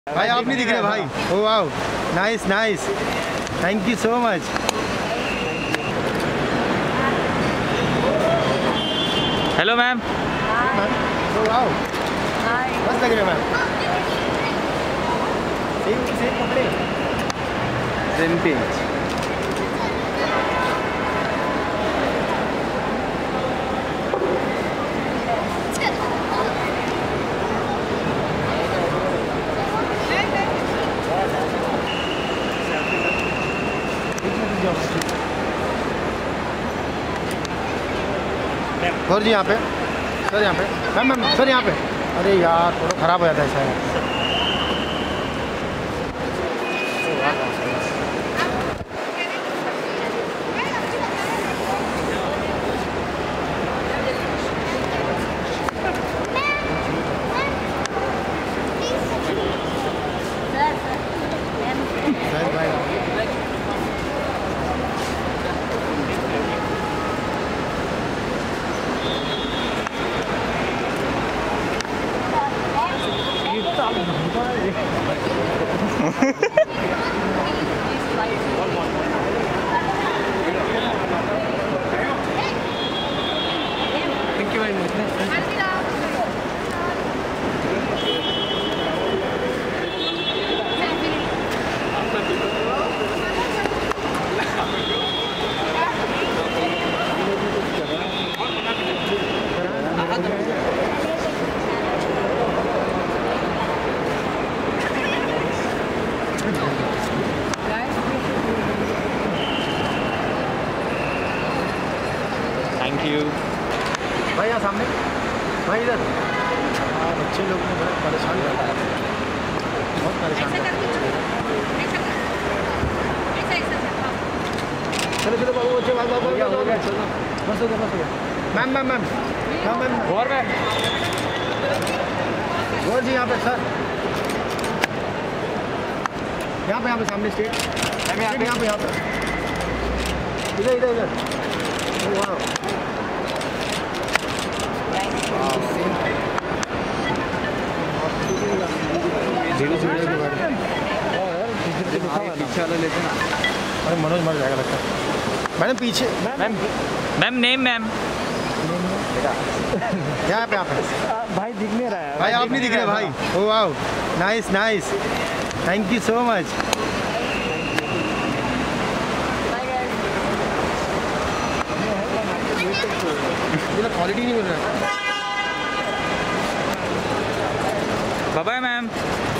भाई आप नहीं दिख रहे भाई। Oh wow, nice nice, thank you so much. Hello ma'am. Oh wow, मस्त लग रहे मैम। सेम कपड़े, सेम पिंच। सर जी यहाँ पे, सर यहाँ पे, मैम सर यहाँ पे। अरे यार थोड़ा ख़राब हो जाता है शायद। थैंक यू भाई यहाँ सामने, भाई इधर। बच्चे लोग ने बड़ा परेशान करता है, बहुत परेशान करता है। चलो चलो बाबू, बच्चे भाग भाग भाग, हो गया बस हो गया बस हो गया। Ma'am ma'am ma'am ma'am ma'am और मैम गौर जी यहाँ पे सर, यहाँ पे सामने स्टेट यहाँ पे इधर इधर इधर। वाह पीछे वाला लेते ना। अरे मनोज मर जाएगा लगता है। मैडम पीछे, मैम मैम नेम मैम यहाँ पे आप भाई दिख नहीं रहा है भाई, आप नहीं दिख रहे भाई। Oh wow, nice nice, thank you so much. Quality नहीं मिल रहा है। Bye bye ma'am.